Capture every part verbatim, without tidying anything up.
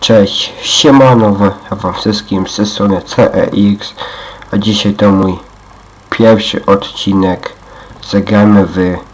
Cześć, siemano wam wszystkim z tej strony C E X, a dzisiaj to mój pierwszy odcinek. Zagramy w yy,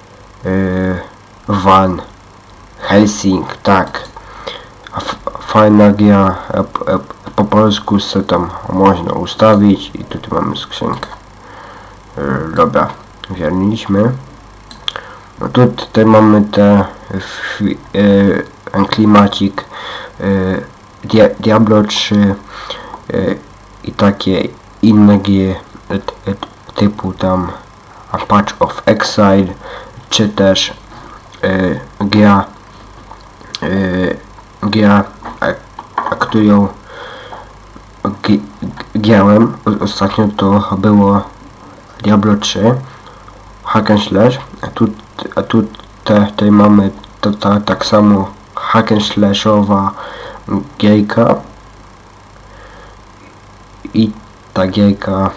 Van Helsing, tak. Fajna gra, po polsku co tam można ustawić i tutaj mamy skrzynkę. Yy, dobra, wzięliśmy. No tutaj mamy te yy, klimacik, yy, Dia Diablo trzy yy, i takie inne gry yy, typu tam Patch of Exile, czy też yy, gra, yy, gra a, a którą grałem ostatnio, to było Diablo trzy Hack and Slash, a tu, a tu te, tutaj mamy to, to, tak samo hack and slashowa gierka i ta gierka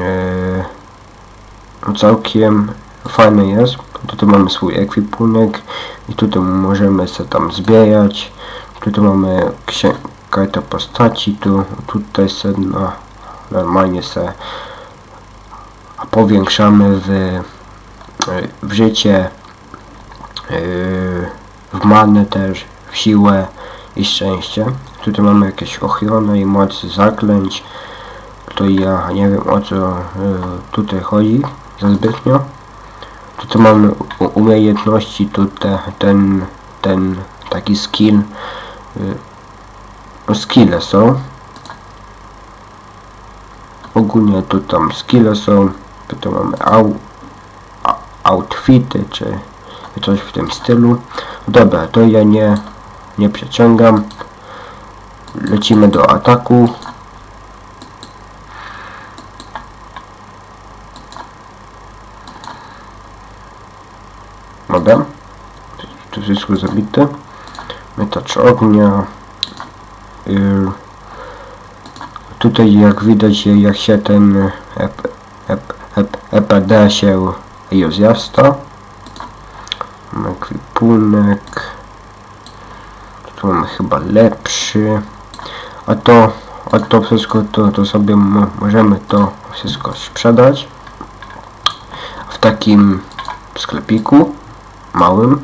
yy, całkiem fajna jest. Tutaj mamy swój ekwipunek i tutaj możemy się tam zbierać. Tutaj mamy kartę postaci, tu tutaj się no, normalnie się powiększamy w, w życie, yy, w manę też, w siłę i szczęście. Tutaj mamy jakieś ochrony i moc zaklęć. To ja nie wiem, o co y, tutaj chodzi za zbytnio. Tutaj mamy umiejętności, tutaj ten, ten taki skill. Y, no skille są. Ogólnie tu tam skille są. Tutaj mamy au, outfity, czy coś w tym stylu. Dobra, to ja nie, nie przeciągam. Lecimy do ataku. Dobra. Tu wszystko zabite. Miotacz ognia. Yy. Tutaj jak widać, jak się ten E P D się rozjasta. Ekwipunek. Tu mamy chyba lepszy. A to, a to wszystko to, to sobie możemy to wszystko sprzedać w takim sklepiku małym.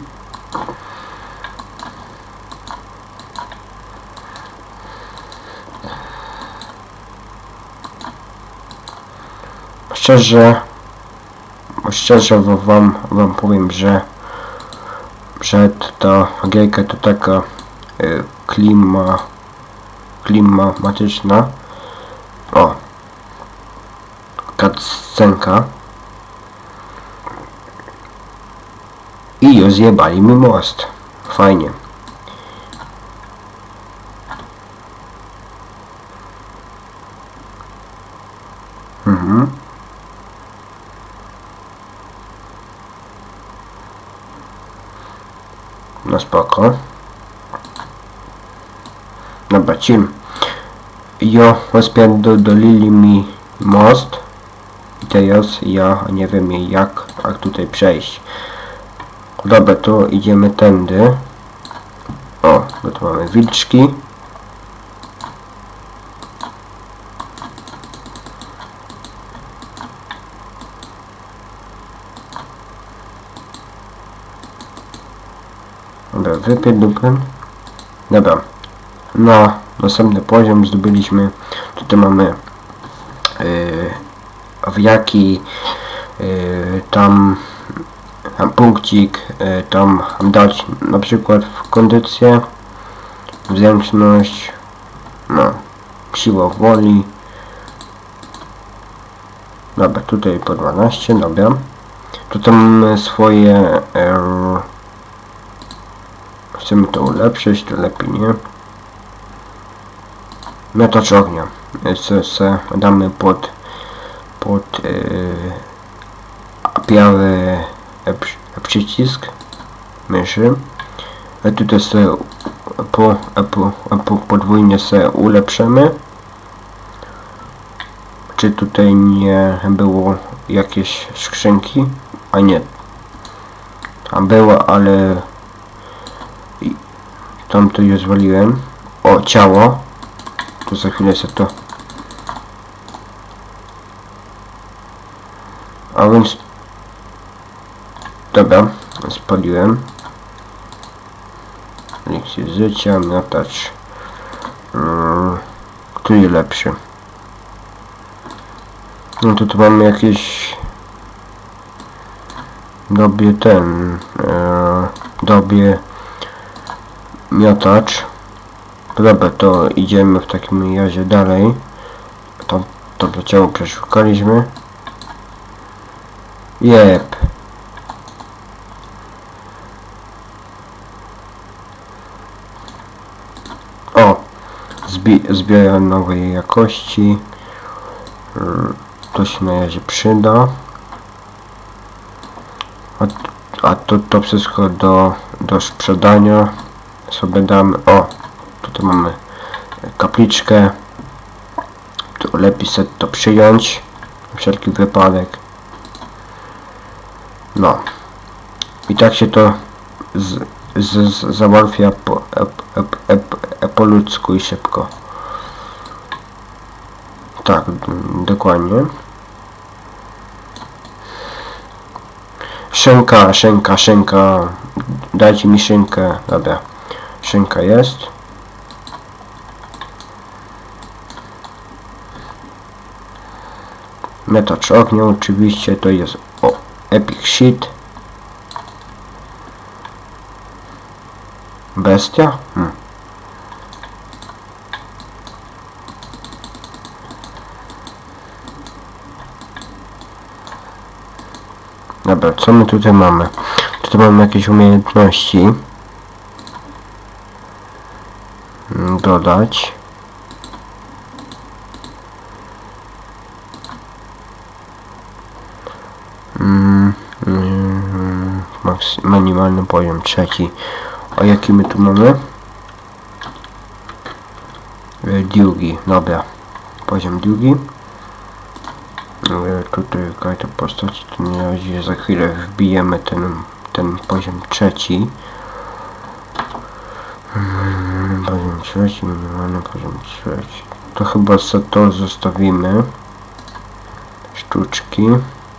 Szczerze, szczerze wam, wam powiem, że że ta gierka to taka y, klima klimatyczna. O, cutscenka i rozjebali mi most. Fajnie. Mhm. No spoko. Dobra, cim. Jo, rozpierdolili mi most. I teraz ja nie wiem jak, jak tutaj przejść. Dobra, to idziemy tędy. O, bo tu mamy wilczki. Dobra, wypierdolę. Dobra. Na następny poziom zdobyliśmy. Tutaj mamy yy, w jaki yy, tam, tam punkcik, yy, tam dać na przykład w kondycję, zręczność, no, siła woli. Dobra, tutaj po dwanaście, dobra. Tutaj mamy swoje yy, chcemy to ulepszyć, to lepiej nie. Miotacz ognia. Se, se damy pod pod yy, biały yy, przycisk myszy. A tutaj se po, po, po podwójnie se ulepszymy. Czy tutaj nie było jakieś skrzynki? A nie. Tam było, ale tam to je zwaliłem. O, ciało. Tu za chwilę sobie to... A więc... Dobra, spaliłem. Eliksir życia, miotacz. Hmm, który lepszy? No to tu mamy jakieś... Dobie ten... E, dobie... Miotacz. Dobra, to idziemy w takim razie dalej. To, to ciało przeszukaliśmy. Jep. O! Zbi zbiera nowej jakości. To się na razie przyda. A, a to, to wszystko do, do sprzedania sobie damy. O! Tutaj mamy kapliczkę. Tu lepiej sobie to przyjąć. Na wszelki wypadek. No. I tak się to z, z, z załatwia po, ep, ep, ep, ep, po ludzku i szybko. Tak, dokładnie. Szynka, szynka, szynka. Dajcie mi szynkę. Dobra. Szynka jest. Miotacz ognia oczywiście to jest o, Epic Shit. Bestia? Hmm. Dobra, co my tutaj mamy? Tutaj mamy jakieś umiejętności. Dodać. Mm, mm, minimalny poziom trzeci. A jaki my tu mamy? Drugi, dobra. Poziom drugi. Tutaj karta postaci, to na razie za chwilę wbijemy ten, ten poziom trzeci. Hmm, poziom trzeci, minimalny poziom trzeci. To chyba sobie to zostawimy. Sztuczki.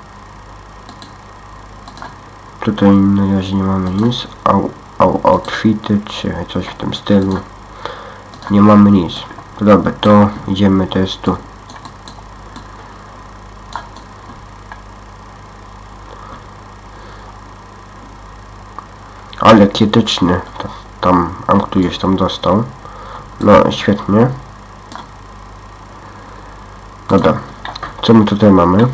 Tutaj na razie nie mamy nic. Au, au, outfity czy coś w tym stylu. Nie mamy nic. Dobra, to idziemy testu. Ale kietyczny. Tam, tam któryś tam dostał. No, świetnie. Dobra. Co my tutaj mamy?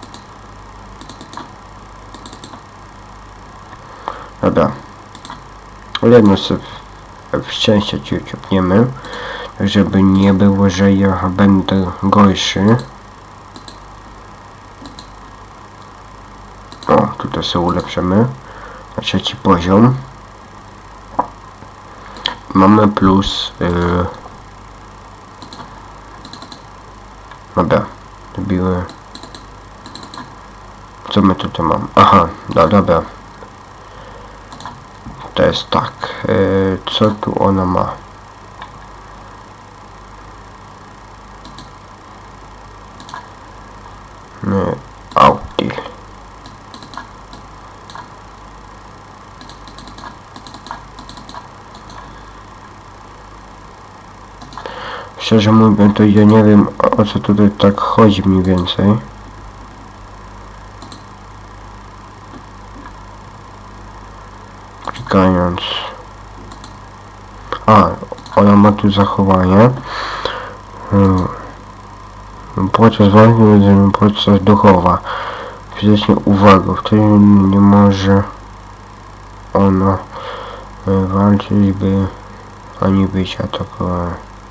Dobra. Jedno sobie w szczęście ci uciągniemy. Żeby nie było, że ja będę gorszy. O, tutaj sobie ulepszymy. Na trzeci poziom. Mamy plus... Yy... Dobra. Zrobiły... Co my tutaj mamy? Aha, no, dobra. To jest tak. Yy, co tu ona ma? Yy, Autil. Szczerze mówiąc, to ja nie wiem, o co tutaj tak chodzi mniej więcej. Klikając. A, ona ma tu zachowanie. Hmm. Podczas walki będziemy podczas duchowa. Fizycznie uwaga, wtedy nie może ona walczyć, by ani być atakowana.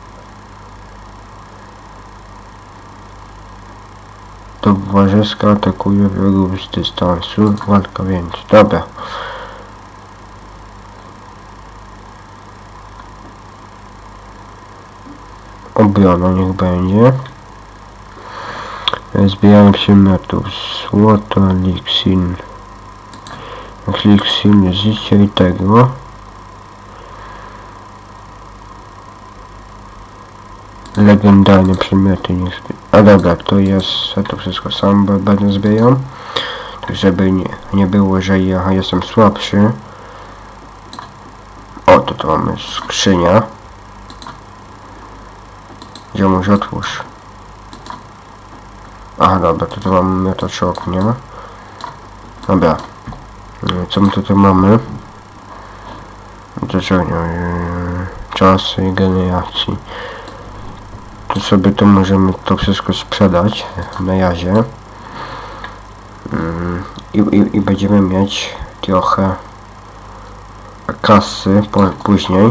Towarzyska atakuje wrogów z dystansu. Walka więc. Dobra. Obrona niech będzie. Zbieranie przedmiotów. Złoto, eliksir. Eliksir życia i tego. legendarne przedmioty niż... A dobra, to jest, ja to wszystko sam będę zbierał, tak żeby nie, nie było, że ja jestem słabszy. O, to tu mamy skrzynia. Ziomuś, otwórz. Aha, dobra, to tu mamy miotacz ognia. Dobra. Co my tutaj mamy? Miotacz ognia. Czas i generacji. To sobie to możemy to wszystko sprzedać na razie. I, i, i będziemy mieć trochę kasy po, później.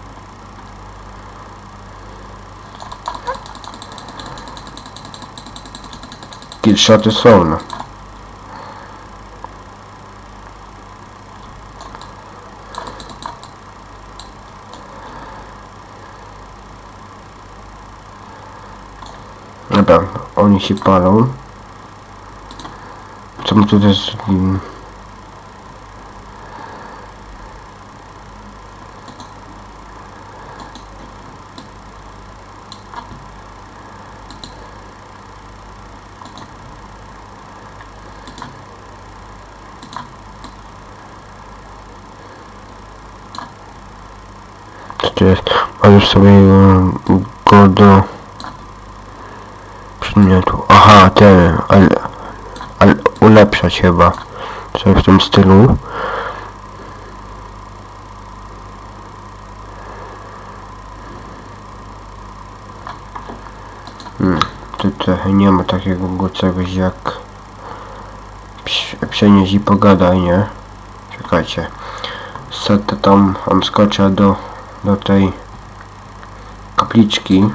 Killshoty są. No. Dobra, oni się palą. Co my tutaj jest? Co to jest? Możesz sobie go do przedmiotu. Aha, ten, ale, ale ulepszać chyba. Coś w tym stylu. Hmm, tutaj nie ma takiego czegoś jak przenieść i pogadaj, nie? Czekajcie. Setę tam, tam skoczę do, do tej kapliczki.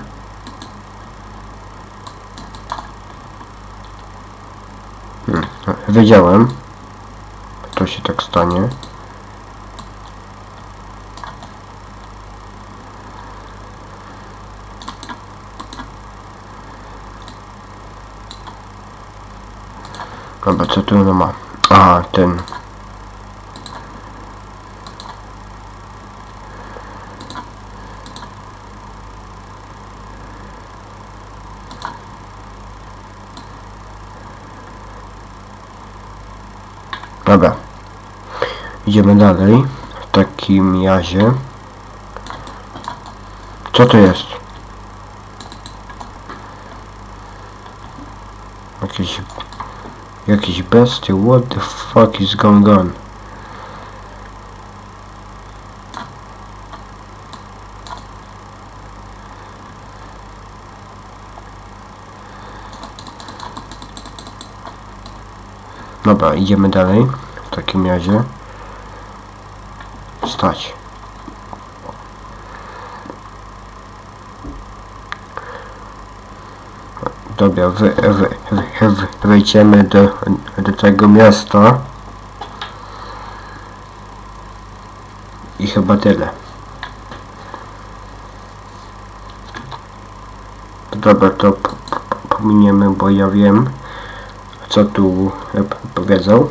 Hmm, wiedziałem, to się tak stanie. Dobra, co tu ono ma? Aha, ten. Dobra. Idziemy dalej. W takim razie. Co to jest? Jakieś... Jakieś bestie? What the fuck is going on? Dobra, idziemy dalej. W takim razie. Stać. Dobra, wy, wy, wy, wy, wejdziemy do, do tego miasta. I chyba tyle. Dobra, to pominiemy, bo ja wiem, co tu powiedzą.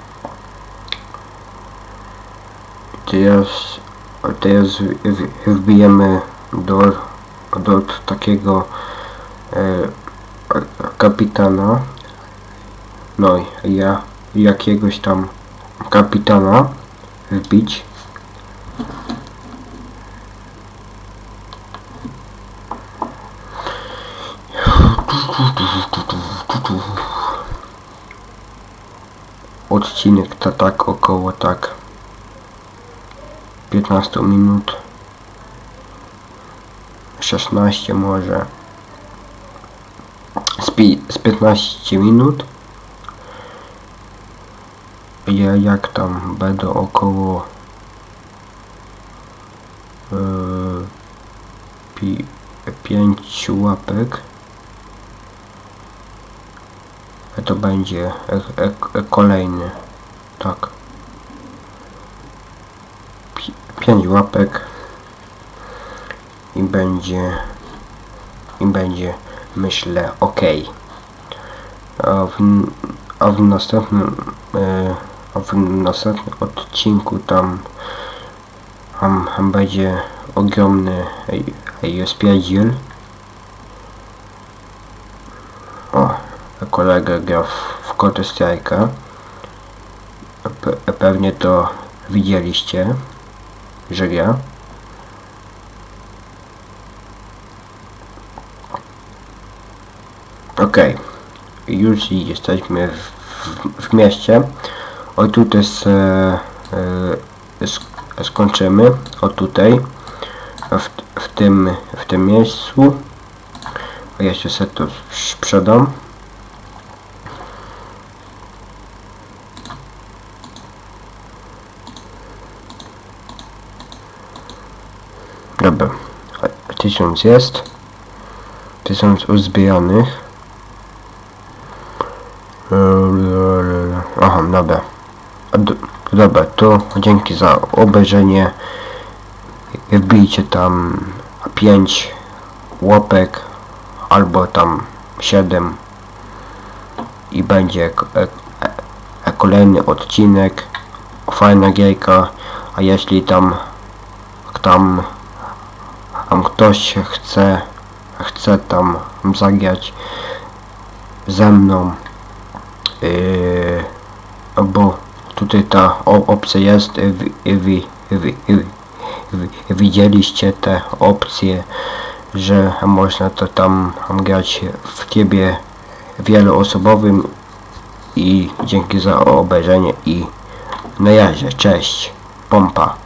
Teraz, teraz wbijemy do, do takiego e, kapitana, no i ja jakiegoś tam kapitana wbić. Odcinek to tak około tak piętnaście minut, szesnaście może, z, pi z piętnaście minut. Ja jak tam będę około yy, pi pięć łapek, to będzie e e kolejny, tak, pięć łapek i będzie i będzie, myślę, ok. A w, a w następnym e, a w następnym odcinku tam tam, tam będzie ogromny rozpierdziel, kolega gra w, w Counter Strike'a. Pe pewnie to widzieliście, że gra. Ok, już jesteśmy w, w, w mieście. O tutaj s, e, sk skończymy. O tutaj. W, w tym w tym miejscu. Jeszcze sobie to sprzedam. Dobra. Tysiąc jest. Tysiąc uzbieranych. Aha, dobra. Dobra, to dzięki za obejrzenie. Wbijcie tam pięć łapek albo tam siedem i będzie e, e, kolejny odcinek. Fajna gierka, a jeśli tam tam, tam ktoś chce chce tam zagrać ze mną, yy, bo tutaj ta opcja jest, wy, wy, wy, wy, wy, widzieliście te opcje, że można to tam grać w trybie wieloosobowym. I dzięki za obejrzenie i na razie, cześć, pompa.